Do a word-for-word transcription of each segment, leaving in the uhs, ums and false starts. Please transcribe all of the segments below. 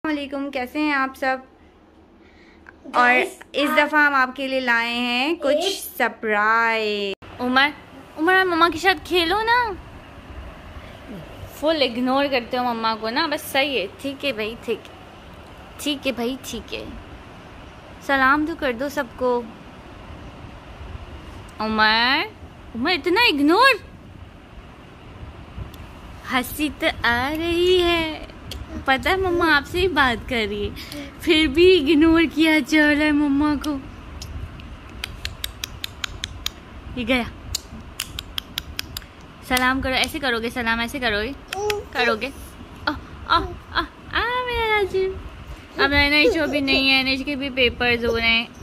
वालेकुम, कैसे हैं आप सब। और इस दफ़ा हम आपके लिए लाए हैं कुछ सरप्राइज। उमर उमर मम्मा के साथ खेलो ना। फुल इग्नोर करते हो मम्मा को ना, बस सही है। ठीक है भाई, ठीक ठीक है भाई, ठीक है। सलाम तो कर दो सबको। उमर उमर इतना इग्नोर। हंसी तो आ रही है, पता है मम्मा आपसे ही बात कर रही है, फिर भी इग्नोर किया जा रहा है मम्मा को। ये गया। सलाम करो, ऐसे करोगे सलाम, ऐसे करोगे करोगे आ, आ, आ, आ, मेरा राजू। अब नैश भी नहीं है, नैश के भी पेपर्स हो रहे हैं।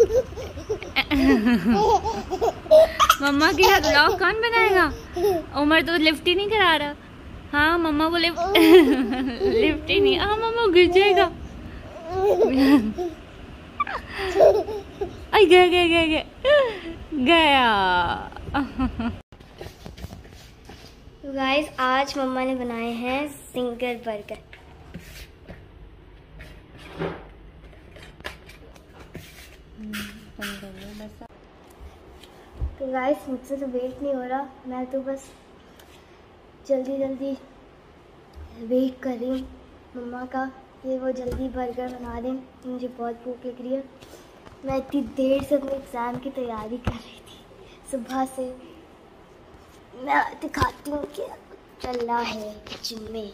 मम्मा के साथ व्लॉग कौन बनाएगा। उमर तो लिफ्ट ही नहीं करा रहा। हाँ मम्मा को लिफ्ट लिफ्ट ही नहीं। हाँ मम्मा गिर जाएगा। आई गया गया गया गया गया। तो गाइस आज मम्मा ने बनाए हैं सिंगर बर्गर। तो गाइस मुझसे तो वेट नहीं हो रहा, मैं तो बस जल्दी जल्दी वेट कर रही हूँ मम्मा का कि वो जल्दी बर्गर बना दें। मुझे बहुत भूख लग रही है। मैं इतनी देर से अपने एग्ज़ाम की तैयारी कर रही थी सुबह से। मैं दिखाती हूँ कि चल रहा है किचन में।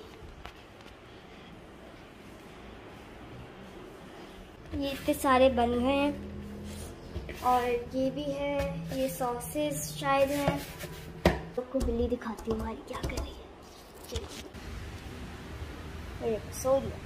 ये इतने सारे बन गए हैं और ये भी है, ये सॉसेस शायद हैं। आपको बिल्ली दिखाती हूँ हमारी क्या कर रही है। चलिए सो लिया।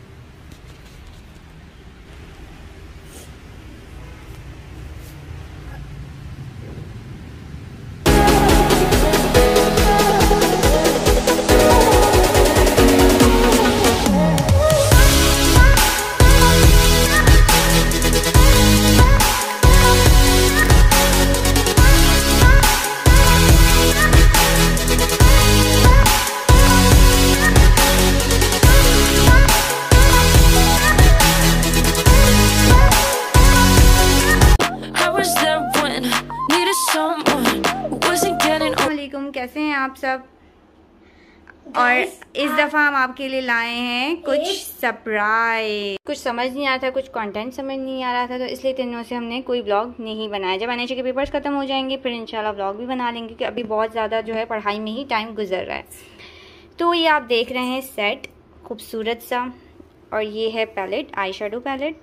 कैसे हैं आप सब। और इस दफ़ा हम आपके लिए लाए हैं कुछ सरप्राइज। कुछ समझ नहीं आ रहा था, कुछ कंटेंट समझ नहीं आ रहा था, तो इसलिए तीनों से हमने कोई व्लॉग नहीं बनाया। जब एनएचए के पेपर्स ख़त्म हो जाएंगे फिर इंशाल्लाह व्लॉग भी बना लेंगे, क्योंकि अभी बहुत ज़्यादा जो है पढ़ाई में ही टाइम गुजर रहा है। तो ये आप देख रहे हैं सेट खूबसूरत सा, और ये है पैलेट, आई शेडो पैलेट,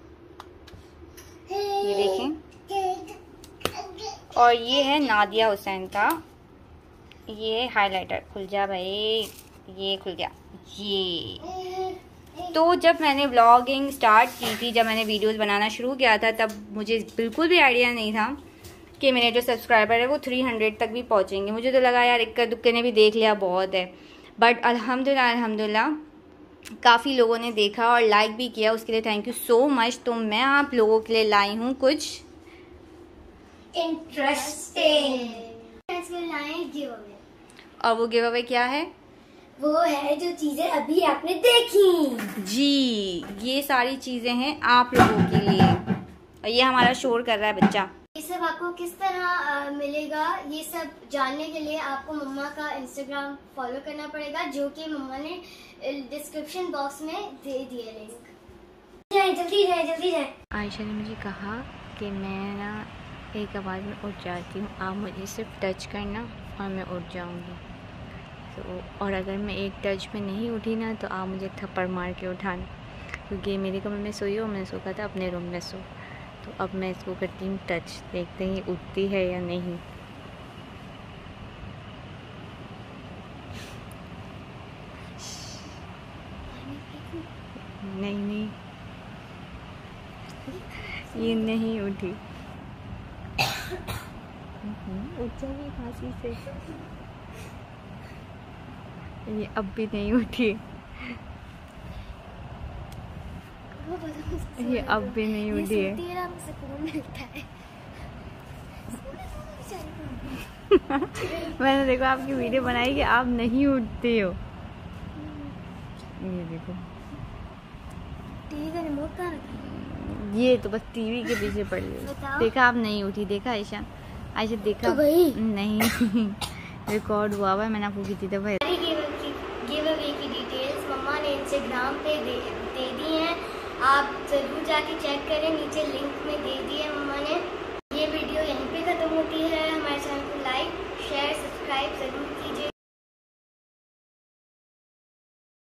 ये देखें। और ये है नादिया हुसैन का, ये हाइलाइटर। खुल जा भाई, ये खुल गया। ये तो जब मैंने व्लॉगिंग स्टार्ट की थी, जब मैंने वीडियोस बनाना शुरू किया था, तब मुझे बिल्कुल भी आइडिया नहीं था कि मेरे जो सब्सक्राइबर है वो तीन सौ तक भी पहुंचेंगे। मुझे तो लगा यार इक्का दुक्के ने भी देख लिया बहुत है, बट अल्हम्दुलिल्लाह अल्हम्दुलिल्लाह काफ़ी लोगों ने देखा और लाइक भी किया, उसके लिए थैंक यू सो मच। तो मैं आप लोगों के लिए लाई हूँ कुछ इंटरेस्टिंग गिव अवे। और वो गिव अवे क्या है? वो है जो चीजें अभी आपने देखी। जी, ये सारी चीजें हैं आप लोगों के लिए, और ये हमारा शोर कर रहा है बच्चा। ये सब आपको किस तरह आ, मिलेगा, ये सब जानने के लिए आपको मम्मा का इंस्टाग्राम फॉलो करना पड़ेगा, जो कि मम्मा ने डिस्क्रिप्शन बॉक्स में दे दिए लिंक। जाए जल्दी जाए जल्दी जाए। आयशा ने मुझे कहा कि मैं ना एक आवाज़ में उठ जाती हूँ, आप मुझे सिर्फ टच करना और मैं उठ जाऊँगी। तो और अगर मैं एक टच में नहीं उठी ना, तो आप मुझे थप्पड़ मार के उठाना, क्योंकि मेरे कमरे में सोई हो, मैंने सोचा था अपने रूम में सो। तो अब मैं इसको करती हूँ टच, देखते हैं उठती है या नहीं। नहीं नहीं, ये नहीं उठी। उठ जाएगी फांसी से। ये अब भी नहीं उठी, ये अब भी नहीं उठी है। मैंने देखो आपकी वीडियो बनाई कि आप नहीं उठते हो। ये देखो टीवी का रिमोट कहाँ रखा? ये तो बस टीवी के पीछे पड़ी है। देखा आप नहीं उठी, देखा आयशा? आयशा देखा? तो भाई नहीं रिकॉर्ड हुआ हुआ है, मैंने आपको की थी तो भाई। गिव अवे की डिटेल्स मम्मा ने इंस्टाग्राम पे दे, दे दी हैं, आप जरूर जाके चेक करें, नीचे लिंक में दे दी है मम्मा ने।